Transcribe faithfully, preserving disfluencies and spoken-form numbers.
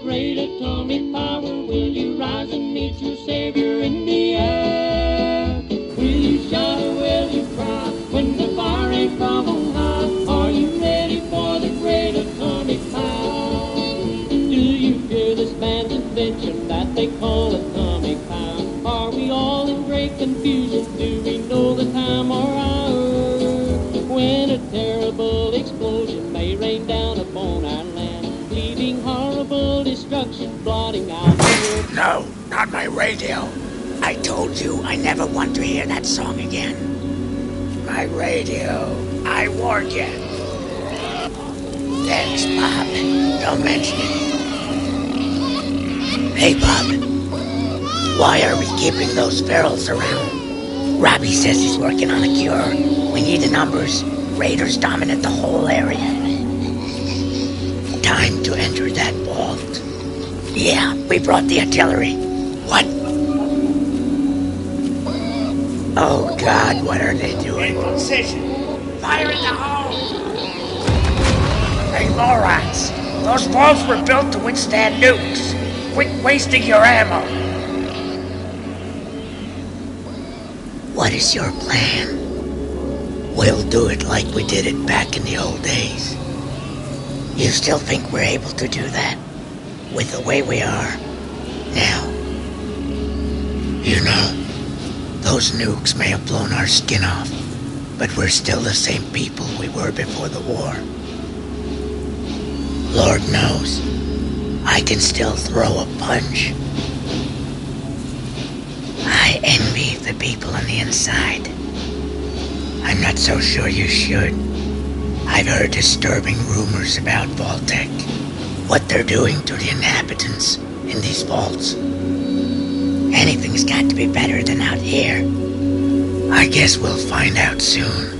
great atomic power, will you rise and meet your Savior in the air? Will you shout or will you cry when the fire ain't from on high? Are you ready for the great atomic power? Do you hear this man's invention that they call atomic power? Are we all in great confusion? Do we know the time or hour when a terrible explosion may rain down upon our land, leaving horrible destruction, blotting out the earth? No, not my radio. I told you I never want to hear that song again. My radio. I warned you. Thanks, Bob. Don't mention it. Hey, Bob. Why are we keeping those ferals around? Robbie says he's working on a cure. We need the numbers. Raiders dominate the whole area. Time to enter that vault. Yeah, we brought the artillery. What? Oh, God, what are they doing? In position. Fire in the hole. Hey, morons. Those vaults were built to withstand nukes. Quit wasting your ammo. What is your plan? We'll do it like we did it back in the old days. You still think we're able to do that? With the way we are now? You know, those nukes may have blown our skin off, but we're still the same people we were before the war. Lord knows, I can still throw a punch. I envy the people on the inside. I'm not so sure you should. I've heard disturbing rumors about Vault-Tec. What they're doing to the inhabitants in these vaults. Anything's got to be better than out here. I guess we'll find out soon.